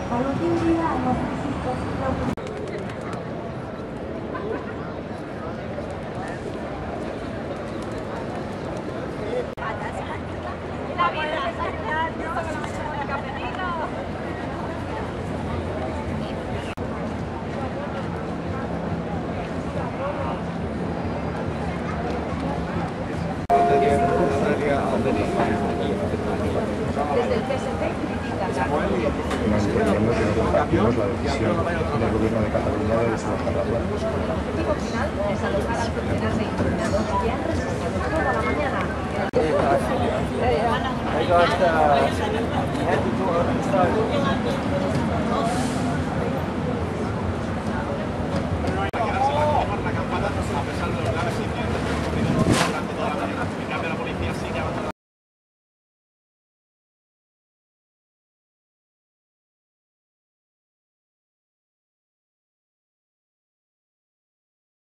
Al últim dia, no sé si és possible. Desde el PSC critican la Manteniendo que no compartimos la decisión del Gobierno de Cataluña de desalojar la plaza. El objetivo final es alojar al centenar de indignados que han resistido toda la mañana.